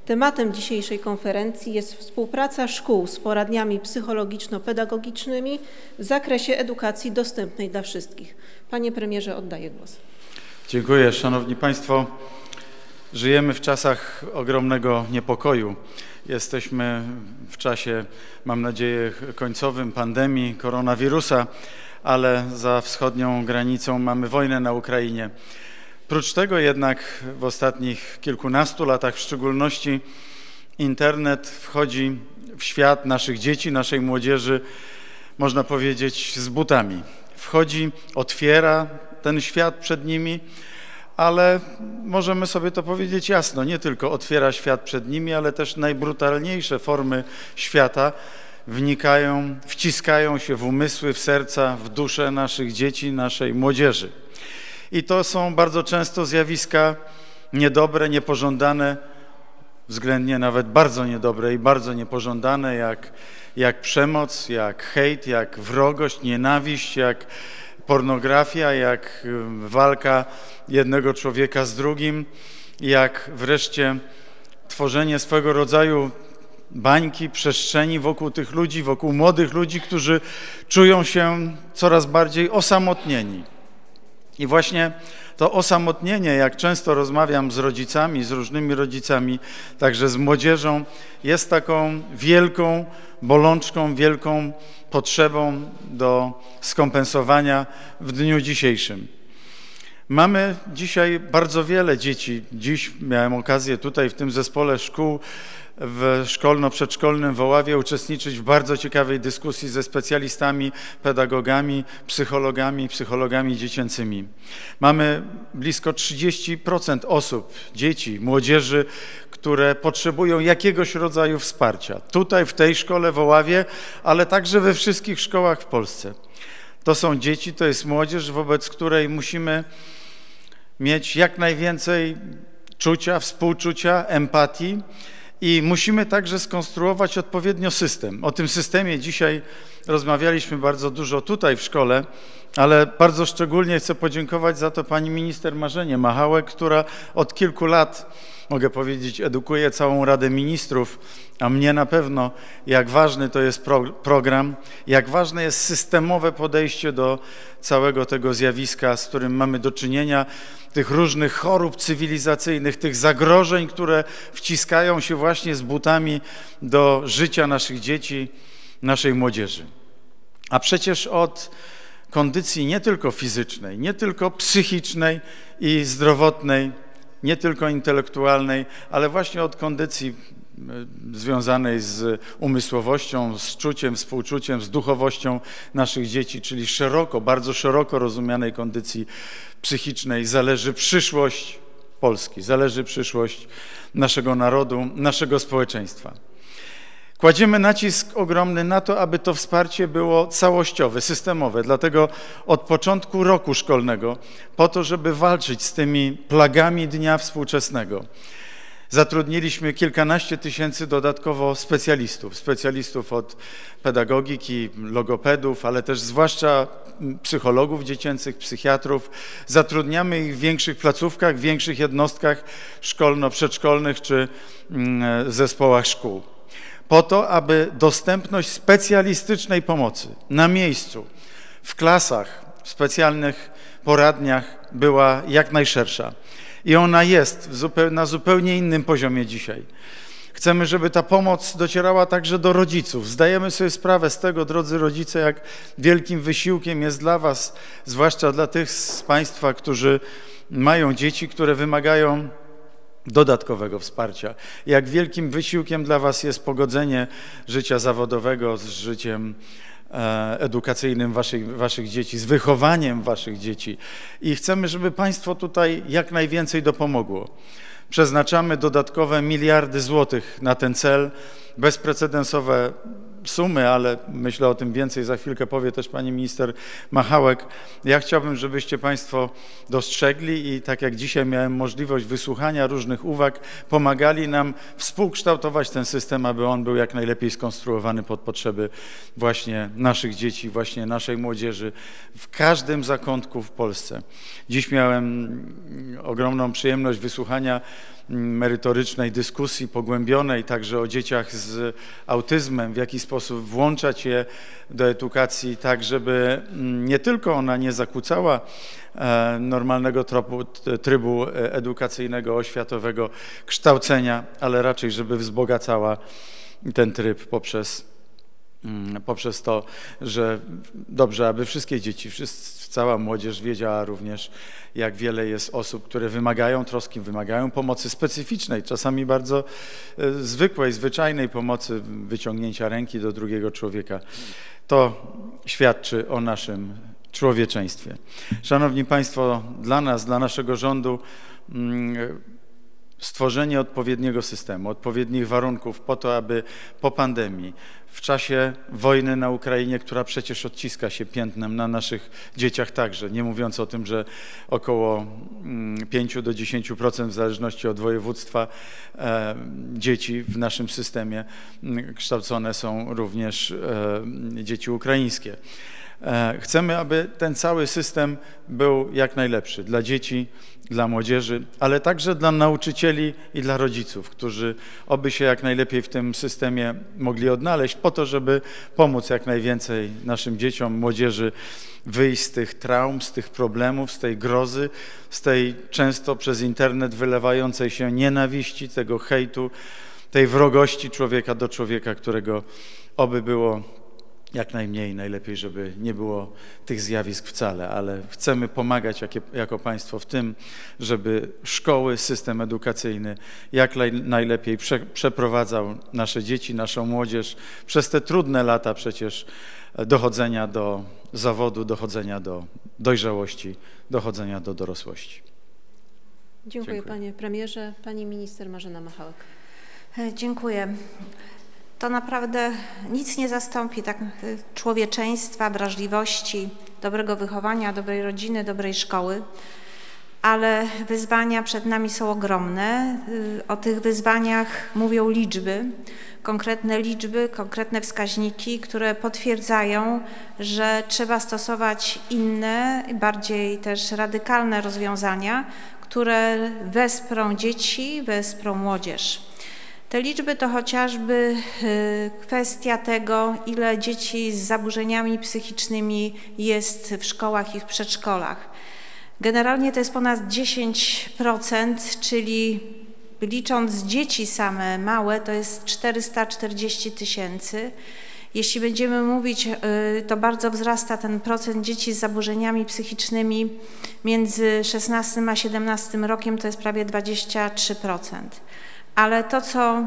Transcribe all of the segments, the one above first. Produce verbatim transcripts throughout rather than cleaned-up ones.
Tematem dzisiejszej konferencji jest współpraca szkół z poradniami psychologiczno-pedagogicznymi w zakresie edukacji dostępnej dla wszystkich. Panie premierze, oddaję głos. Dziękuję. Szanowni Państwo, żyjemy w czasach ogromnego niepokoju. Jesteśmy w czasie, mam nadzieję, końcowym pandemii koronawirusa, ale za wschodnią granicą mamy wojnę na Ukrainie. Prócz tego jednak w ostatnich kilkunastu latach w szczególności internet wchodzi w świat naszych dzieci, naszej młodzieży, można powiedzieć, z butami. Wchodzi, otwiera ten świat przed nimi, ale możemy sobie to powiedzieć jasno, nie tylko otwiera świat przed nimi, ale też najbrutalniejsze formy świata wnikają, wciskają się w umysły, w serca, w duszę naszych dzieci, naszej młodzieży. I to są bardzo często zjawiska niedobre, niepożądane, względnie nawet bardzo niedobre i bardzo niepożądane, jak, jak przemoc, jak hejt, jak wrogość, nienawiść, jak pornografia, jak walka jednego człowieka z drugim, jak wreszcie tworzenie swego rodzaju bańki, przestrzeni wokół tych ludzi, wokół młodych ludzi, którzy czują się coraz bardziej osamotnieni. I właśnie to osamotnienie, jak często rozmawiam z rodzicami, z różnymi rodzicami, także z młodzieżą, jest taką wielką bolączką, wielką potrzebą do skompensowania w dniu dzisiejszym. Mamy dzisiaj bardzo wiele dzieci. Dziś miałem okazję tutaj w tym zespole szkół w szkolno-przedszkolnym w Oławie uczestniczyć w bardzo ciekawej dyskusji ze specjalistami, pedagogami, psychologami, psychologami dziecięcymi. Mamy blisko trzydzieści procent osób, dzieci, młodzieży, które potrzebują jakiegoś rodzaju wsparcia. Tutaj w tej szkole w Oławie, ale także we wszystkich szkołach w Polsce. To są dzieci, to jest młodzież, wobec której musimy mieć jak najwięcej czucia, współczucia, empatii i musimy także skonstruować odpowiednio system. O tym systemie dzisiaj rozmawialiśmy bardzo dużo tutaj w szkole, ale bardzo szczególnie chcę podziękować za to pani minister Marzenie Machałek, która od kilku lat, mogę powiedzieć, edukuje całą Radę Ministrów, a mnie na pewno, jak ważny to jest pro, program, jak ważne jest systemowe podejście do całego tego zjawiska, z którym mamy do czynienia, tych różnych chorób cywilizacyjnych, tych zagrożeń, które wciskają się właśnie z butami do życia naszych dzieci, naszej młodzieży. A przecież od kondycji nie tylko fizycznej, nie tylko psychicznej i zdrowotnej, nie tylko intelektualnej, ale właśnie od kondycji związanej z umysłowością, z czuciem, współczuciem, z duchowością naszych dzieci, czyli szeroko, bardzo szeroko rozumianej kondycji psychicznej zależy przyszłość Polski, zależy przyszłość naszego narodu, naszego społeczeństwa. Kładziemy nacisk ogromny na to, aby to wsparcie było całościowe, systemowe. Dlatego od początku roku szkolnego, po to, żeby walczyć z tymi plagami dnia współczesnego, zatrudniliśmy kilkanaście tysięcy dodatkowo specjalistów, specjalistów od pedagogiki, logopedów, ale też zwłaszcza psychologów dziecięcych, psychiatrów. Zatrudniamy ich w większych placówkach, w większych jednostkach szkolno-przedszkolnych czy zespołach szkół. Po to, aby dostępność specjalistycznej pomocy na miejscu, w klasach, w specjalnych poradniach była jak najszersza. I ona jest na zupełnie innym poziomie dzisiaj. Chcemy, żeby ta pomoc docierała także do rodziców. Zdajemy sobie sprawę z tego, drodzy rodzice, jak wielkim wysiłkiem jest dla was, zwłaszcza dla tych z państwa, którzy mają dzieci, które wymagają dodatkowego wsparcia. Jak wielkim wysiłkiem dla was jest pogodzenie życia zawodowego z życiem edukacyjnym waszych, waszych dzieci, z wychowaniem waszych dzieci. I chcemy, żeby państwo tutaj jak najwięcej dopomogło. Przeznaczamy dodatkowe miliardy złotych na ten cel, bezprecedensowe sumy, ale myślę o tym więcej, za chwilkę powie też pani minister Machałek. Ja chciałbym, żebyście państwo dostrzegli i tak jak dzisiaj miałem możliwość wysłuchania różnych uwag, pomagali nam współkształtować ten system, aby on był jak najlepiej skonstruowany pod potrzeby właśnie naszych dzieci, właśnie naszej młodzieży w każdym zakątku w Polsce. Dziś miałem ogromną przyjemność wysłuchania merytorycznej dyskusji pogłębionej, także o dzieciach z autyzmem, w jaki sposób włączać je do edukacji, tak żeby nie tylko ona nie zakłócała normalnego tropu, trybu edukacyjnego, oświatowego kształcenia, ale raczej żeby wzbogacała ten tryb poprzez, poprzez to, że dobrze, aby wszystkie dzieci, wszyscy, cała młodzież wiedziała również, jak wiele jest osób, które wymagają troski, wymagają pomocy specyficznej, czasami bardzo zwykłej, zwyczajnej pomocy, wyciągnięcia ręki do drugiego człowieka. To świadczy o naszym człowieczeństwie. Szanowni Państwo, dla nas, dla naszego rządu stworzenie odpowiedniego systemu, odpowiednich warunków po to, aby po pandemii, w czasie wojny na Ukrainie, która przecież odciska się piętnem na naszych dzieciach także, nie mówiąc o tym, że około pięć do dziesięciu procent w zależności od województwa e, dzieci w naszym systemie kształcone są również e, dzieci ukraińskie. Chcemy, aby ten cały system był jak najlepszy dla dzieci, dla młodzieży, ale także dla nauczycieli i dla rodziców, którzy oby się jak najlepiej w tym systemie mogli odnaleźć po to, żeby pomóc jak najwięcej naszym dzieciom, młodzieży wyjść z tych traum, z tych problemów, z tej grozy, z tej często przez internet wylewającej się nienawiści, tego hejtu, tej wrogości człowieka do człowieka, którego oby było jak najmniej, najlepiej, żeby nie było tych zjawisk wcale, ale chcemy pomagać jakie, jako państwo w tym, żeby szkoły, system edukacyjny jak najlepiej prze, przeprowadzał nasze dzieci, naszą młodzież przez te trudne lata przecież dochodzenia do zawodu, dochodzenia do dojrzałości, dochodzenia do dorosłości. Dziękuję, Dziękuję. Panie premierze. Pani minister Marzena Machałek. Dziękuję. To naprawdę nic nie zastąpi tak człowieczeństwa, wrażliwości, dobrego wychowania, dobrej rodziny, dobrej szkoły, ale wyzwania przed nami są ogromne. O tych wyzwaniach mówią liczby, konkretne liczby, konkretne wskaźniki, które potwierdzają, że trzeba stosować inne, bardziej też radykalne rozwiązania, które wesprą dzieci, wesprą młodzież. Te liczby to chociażby kwestia tego, ile dzieci z zaburzeniami psychicznymi jest w szkołach i w przedszkolach. Generalnie to jest ponad dziesięć procent, czyli licząc dzieci same małe, to jest czterysta czterdzieści tysięcy. Jeśli będziemy mówić, to bardzo wzrasta ten procent dzieci z zaburzeniami psychicznymi między szesnastym a siedemnastym rokiem, to jest prawie dwadzieścia trzy procent. Ale to co,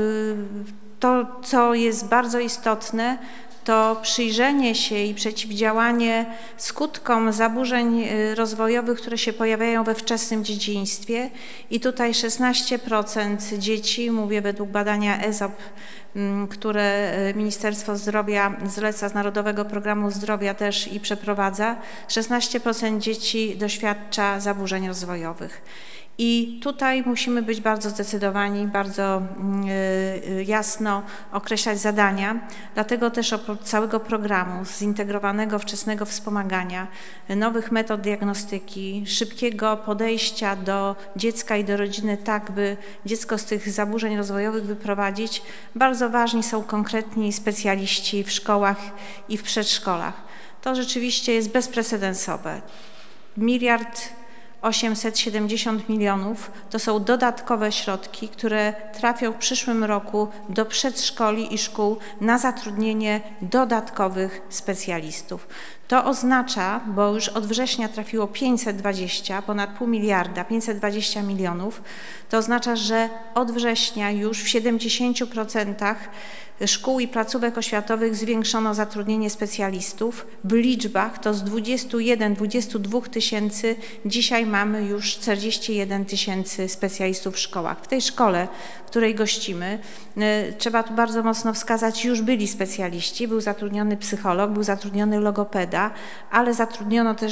to, co jest bardzo istotne, to przyjrzenie się i przeciwdziałanie skutkom zaburzeń rozwojowych, które się pojawiają we wczesnym dzieciństwie. I tutaj szesnaście procent dzieci, mówię według badania E Z O P, które Ministerstwo Zdrowia zleca z Narodowego Programu Zdrowia też i przeprowadza, szesnaście procent dzieci doświadcza zaburzeń rozwojowych. I tutaj musimy być bardzo zdecydowani, bardzo y, jasno określać zadania, dlatego też oprócz całego programu zintegrowanego wczesnego wspomagania, nowych metod diagnostyki, szybkiego podejścia do dziecka i do rodziny tak, by dziecko z tych zaburzeń rozwojowych wyprowadzić, bardzo ważni są konkretni specjaliści w szkołach i w przedszkolach. To rzeczywiście jest bezprecedensowe. Miliard osiemset siedemdziesiąt milionów to są dodatkowe środki, które trafią w przyszłym roku do przedszkoli i szkół na zatrudnienie dodatkowych specjalistów. To oznacza, bo już od września trafiło pięćset dwadzieścia, ponad pół miliarda, pięćset dwadzieścia milionów, to oznacza, że od września już w siedemdziesięciu procentach szkół i placówek oświatowych zwiększono zatrudnienie specjalistów. W liczbach to z dwudziestu jeden do dwudziestu dwóch tysięcy, dzisiaj mamy już czterdzieści jeden tysięcy specjalistów w szkołach. W tej szkole, w której gościmy, trzeba tu bardzo mocno wskazać, już byli specjaliści, był zatrudniony psycholog, był zatrudniony logopeda, ale zatrudniono też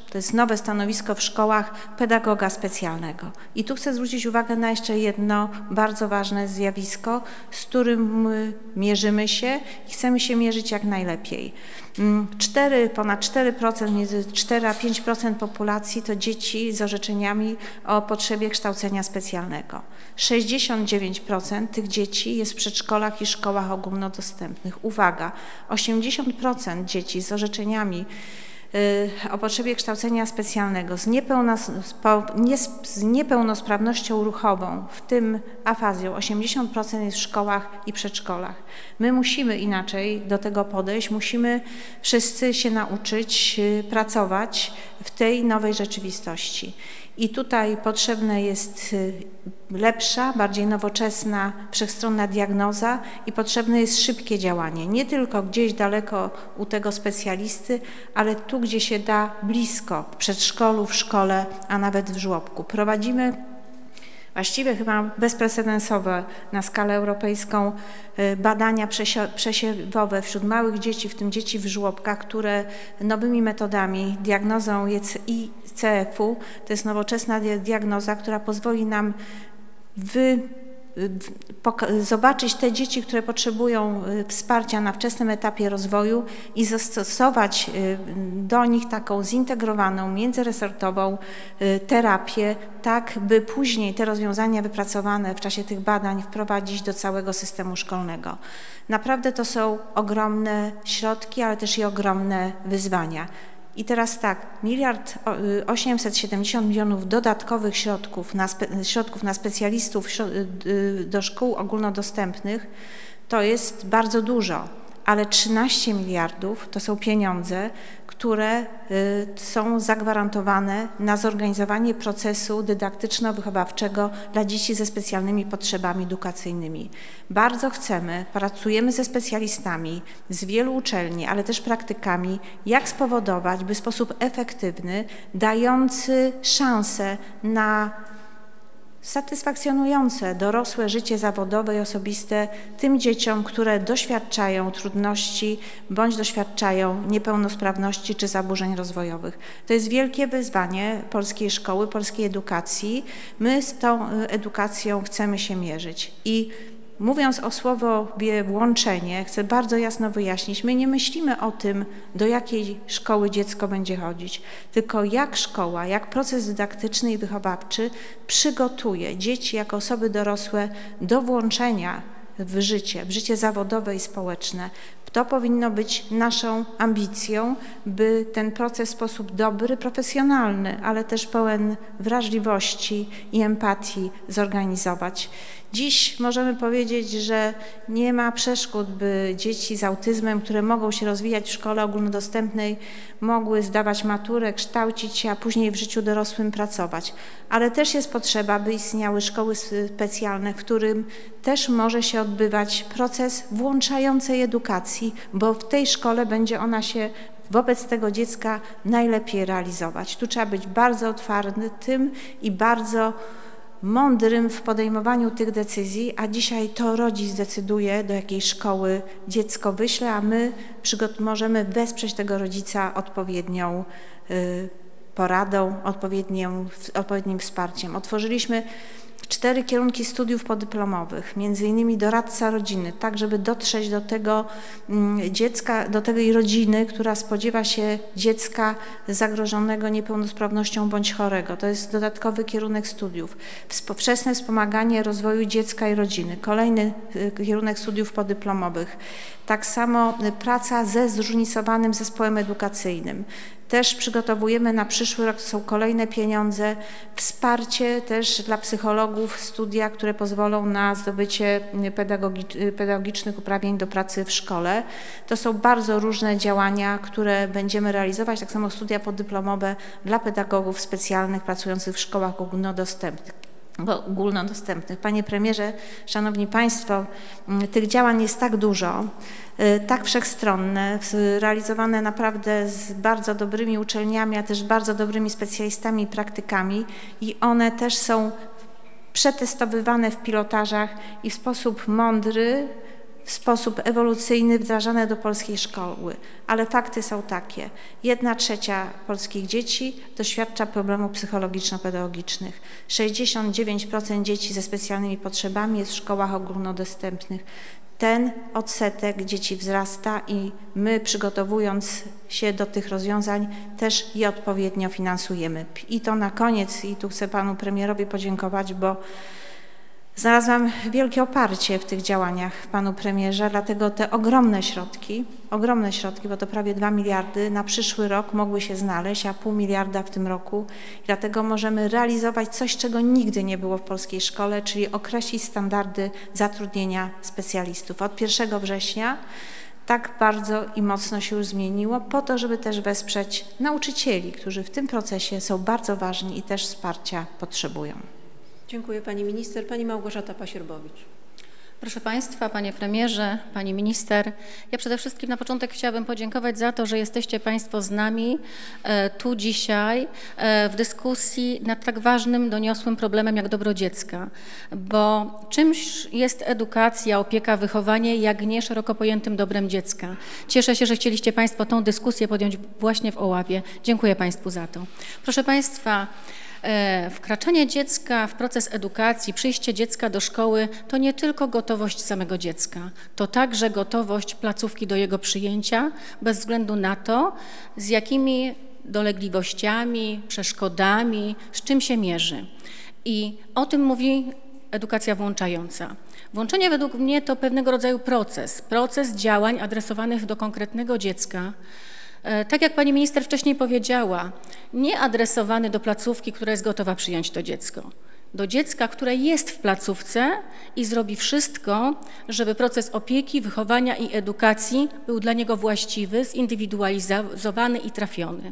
to jest nowe stanowisko w szkołach pedagoga specjalnego. I tu chcę zwrócić uwagę na jeszcze jedno bardzo ważne zjawisko, z którym mierzymy się i chcemy się mierzyć jak najlepiej. cztery, ponad cztery procent, między cztery a pięć procent populacji to dzieci z orzeczeniami o potrzebie kształcenia specjalnego. sześćdziesiąt dziewięć procent tych dzieci jest w przedszkolach i szkołach ogólnodostępnych. Uwaga, osiemdziesiąt procent dzieci z orzeczeniami o potrzebie kształcenia specjalnego z, niepełnos, nie, z niepełnosprawnością ruchową, w tym afazją, osiemdziesiąt procent jest w szkołach i przedszkolach. My musimy inaczej do tego podejść, musimy wszyscy się nauczyć pracować w tej nowej rzeczywistości. I tutaj potrzebna jest lepsza, bardziej nowoczesna, wszechstronna diagnoza i potrzebne jest szybkie działanie. Nie tylko gdzieś daleko u tego specjalisty, ale tu, gdzie się da, blisko, w przedszkolu, w szkole, a nawet w żłobku. Prowadzimy właściwie chyba bezprecedensowe na skalę europejską badania przesiewowe wśród małych dzieci, w tym dzieci w żłobkach, które nowymi metodami, diagnozą I C F-u, to jest nowoczesna diagnoza, która pozwoli nam wy, zobaczyć te dzieci, które potrzebują wsparcia na wczesnym etapie rozwoju i zastosować do nich taką zintegrowaną, międzyresortową terapię, tak by później te rozwiązania wypracowane w czasie tych badań wprowadzić do całego systemu szkolnego. Naprawdę to są ogromne środki, ale też i ogromne wyzwania. I teraz tak, miliard osiemset siedemdziesiąt milionów dodatkowych środków na, spe, środków na specjalistów do szkół ogólnodostępnych to jest bardzo dużo, ale trzynaście miliardów to są pieniądze, które są zagwarantowane na zorganizowanie procesu dydaktyczno-wychowawczego dla dzieci ze specjalnymi potrzebami edukacyjnymi. Bardzo chcemy, pracujemy ze specjalistami z wielu uczelni, ale też praktykami, jak spowodować, by w sposób efektywny, dający szansę na satysfakcjonujące dorosłe życie zawodowe i osobiste tym dzieciom, które doświadczają trudności bądź doświadczają niepełnosprawności czy zaburzeń rozwojowych. To jest wielkie wyzwanie polskiej szkoły, polskiej edukacji. My z tą edukacją chcemy się mierzyć. I mówiąc o słowie włączenie, chcę bardzo jasno wyjaśnić, my nie myślimy o tym, do jakiej szkoły dziecko będzie chodzić, tylko jak szkoła, jak proces dydaktyczny i wychowawczy przygotuje dzieci jako osoby dorosłe do włączenia w życie, w życie zawodowe i społeczne. To powinno być naszą ambicją, by ten proces w sposób dobry, profesjonalny, ale też pełen wrażliwości i empatii zorganizować. Dziś możemy powiedzieć, że nie ma przeszkód, by dzieci z autyzmem, które mogą się rozwijać w szkole ogólnodostępnej, mogły zdawać maturę, kształcić się, a później w życiu dorosłym pracować. Ale też jest potrzeba, by istniały szkoły specjalne, w którym też może się odbywać proces włączającej edukacji, bo w tej szkole będzie ona się wobec tego dziecka najlepiej realizować. Tu trzeba być bardzo otwartym i bardzo mądrym w podejmowaniu tych decyzji, a dzisiaj to rodzic decyduje, do jakiej szkoły dziecko wyśle, a my możemy wesprzeć tego rodzica odpowiednią y, poradą, odpowiednim, odpowiednim wsparciem. Otworzyliśmy cztery kierunki studiów podyplomowych, między innymi doradca rodziny, tak żeby dotrzeć do tego dziecka, do tej rodziny, która spodziewa się dziecka zagrożonego niepełnosprawnością bądź chorego. To jest dodatkowy kierunek studiów. Wczesne wspomaganie rozwoju dziecka i rodziny. Kolejny kierunek studiów podyplomowych. Tak samo praca ze zróżnicowanym zespołem edukacyjnym. Też przygotowujemy na przyszły rok, to są kolejne pieniądze, wsparcie też dla psychologów, studia, które pozwolą na zdobycie pedagogicznych uprawnień do pracy w szkole. To są bardzo różne działania, które będziemy realizować, tak samo studia podyplomowe dla pedagogów specjalnych pracujących w szkołach ogólnodostępnych. ogólnodostępnych. Panie premierze, szanowni państwo, tych działań jest tak dużo, tak wszechstronne, realizowane naprawdę z bardzo dobrymi uczelniami, a też bardzo dobrymi specjalistami i praktykami i one też są przetestowywane w pilotażach i w sposób mądry, w sposób ewolucyjny wdrażane do polskiej szkoły, ale fakty są takie. Jedna trzecia polskich dzieci doświadcza problemów psychologiczno-pedagogicznych. sześćdziesiąt dziewięć procent dzieci ze specjalnymi potrzebami jest w szkołach ogólnodostępnych. Ten odsetek dzieci wzrasta i my, przygotowując się do tych rozwiązań, też je odpowiednio finansujemy. I to na koniec, i tu chcę panu premierowi podziękować, bo znalazłam wielkie oparcie w tych działaniach, panu premierze, dlatego te ogromne środki, ogromne środki, bo to prawie dwa miliardy na przyszły rok mogły się znaleźć, a pół miliarda w tym roku. I dlatego możemy realizować coś, czego nigdy nie było w polskiej szkole, czyli określić standardy zatrudnienia specjalistów. Od pierwszego września tak bardzo i mocno się już zmieniło, po to, żeby też wesprzeć nauczycieli, którzy w tym procesie są bardzo ważni i też wsparcia potrzebują. Dziękuję pani minister. Pani Małgorzata Pasierbowicz. Proszę Państwa, Panie Premierze, Pani Minister, ja przede wszystkim na początek chciałabym podziękować za to, że jesteście Państwo z nami e, tu dzisiaj e, w dyskusji nad tak ważnym, doniosłym problemem jak dobro dziecka, bo czymś jest edukacja, opieka, wychowanie, jak nie szeroko pojętym dobrem dziecka. Cieszę się, że chcieliście Państwo tą dyskusję podjąć właśnie w Oławie. Dziękuję Państwu za to. Proszę Państwa, wkraczanie dziecka w proces edukacji, przyjście dziecka do szkoły to nie tylko gotowość samego dziecka, to także gotowość placówki do jego przyjęcia, bez względu na to, z jakimi dolegliwościami, przeszkodami, z czym się mierzy. I o tym mówi edukacja włączająca. Włączenie według mnie to pewnego rodzaju proces, proces działań adresowanych do konkretnego dziecka. Tak jak pani minister wcześniej powiedziała, nie adresowany do placówki, która jest gotowa przyjąć to dziecko. Do dziecka, które jest w placówce i zrobi wszystko, żeby proces opieki, wychowania i edukacji był dla niego właściwy, zindywidualizowany i trafiony.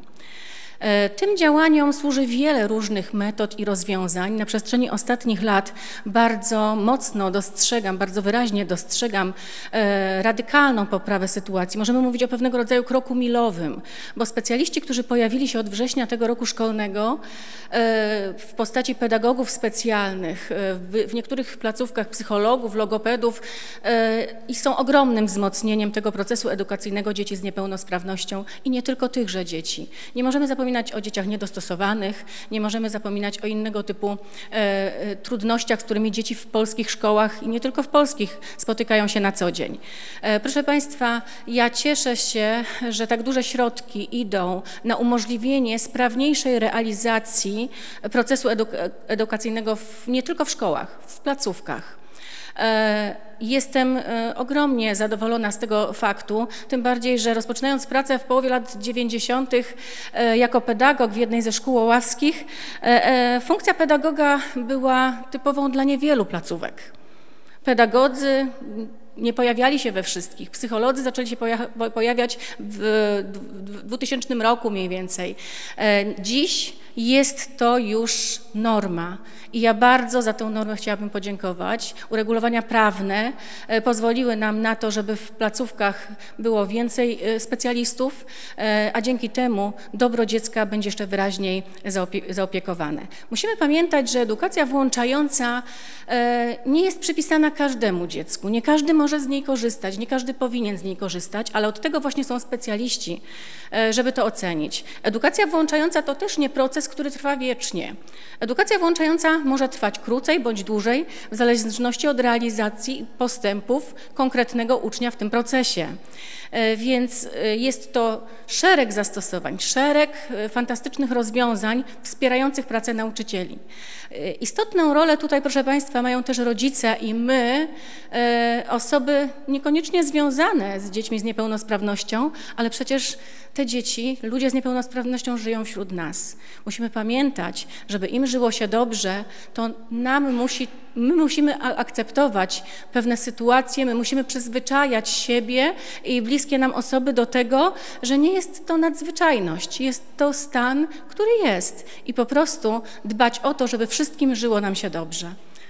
Tym działaniom służy wiele różnych metod i rozwiązań. Na przestrzeni ostatnich lat bardzo mocno dostrzegam, bardzo wyraźnie dostrzegam e, radykalną poprawę sytuacji. Możemy mówić o pewnego rodzaju kroku milowym, bo specjaliści, którzy pojawili się od września tego roku szkolnego e, w postaci pedagogów specjalnych, e, w, w niektórych placówkach psychologów, logopedów e, i są ogromnym wzmocnieniem tego procesu edukacyjnego dzieci z niepełnosprawnością i nie tylko tychże dzieci. Nie możemy zapominać o dzieciach niedostosowanych, nie możemy zapominać o innego typu e, trudnościach, z którymi dzieci w polskich szkołach i nie tylko w polskich spotykają się na co dzień. E, proszę Państwa, ja cieszę się, że tak duże środki idą na umożliwienie sprawniejszej realizacji procesu eduk edukacyjnego w, nie tylko w szkołach, w placówkach. Jestem ogromnie zadowolona z tego faktu, tym bardziej, że rozpoczynając pracę w połowie lat dziewięćdziesiątych jako pedagog w jednej ze szkół oławskich, funkcja pedagoga była typową dla niewielu placówek. Pedagodzy nie pojawiali się we wszystkich. Psycholodzy zaczęli się pojawiać w dwutysięcznym roku mniej więcej. Dziś jest to już norma i ja bardzo za tę normę chciałabym podziękować. Uregulowania prawne pozwoliły nam na to, żeby w placówkach było więcej specjalistów, a dzięki temu dobro dziecka będzie jeszcze wyraźniej zaopie zaopiekowane. Musimy pamiętać, że edukacja włączająca nie jest przypisana każdemu dziecku. Nie każdy może z niej korzystać, nie każdy powinien z niej korzystać, ale od tego właśnie są specjaliści, żeby to ocenić. Edukacja włączająca to też nie proces, który trwa wiecznie. Edukacja włączająca może trwać krócej bądź dłużej, w zależności od realizacji postępów konkretnego ucznia w tym procesie. Więc jest to szereg zastosowań, szereg fantastycznych rozwiązań wspierających pracę nauczycieli. Istotną rolę tutaj, proszę Państwa, mają też rodzice i my, osoby niekoniecznie związane z dziećmi z niepełnosprawnością, ale przecież te dzieci, ludzie z niepełnosprawnością żyją wśród nas. Musimy pamiętać, żeby im żyło się dobrze, to nam musi, my musimy akceptować pewne sytuacje, my musimy przyzwyczajać siebie i bliskie nam osoby do tego, że nie jest to nadzwyczajność, jest to stan, który jest i po prostu dbać o to, żeby wszystkim żyło nam się dobrze.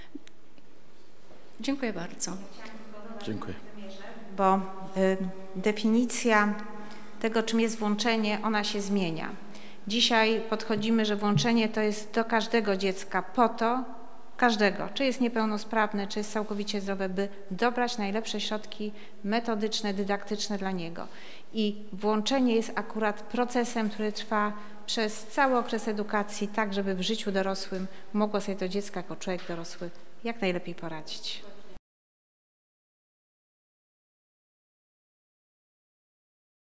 Dziękuję bardzo. Dziękuję. Bo y, definicja tego, czym jest włączenie, ona się zmienia. Dzisiaj podchodzimy, że włączenie to jest do każdego dziecka po to, każdego, czy jest niepełnosprawny, czy jest całkowicie zdrowy, by dobrać najlepsze środki metodyczne, dydaktyczne dla niego. I włączenie jest akurat procesem, który trwa przez cały okres edukacji, tak żeby w życiu dorosłym mogło sobie to dziecko jako człowiek dorosły jak najlepiej poradzić.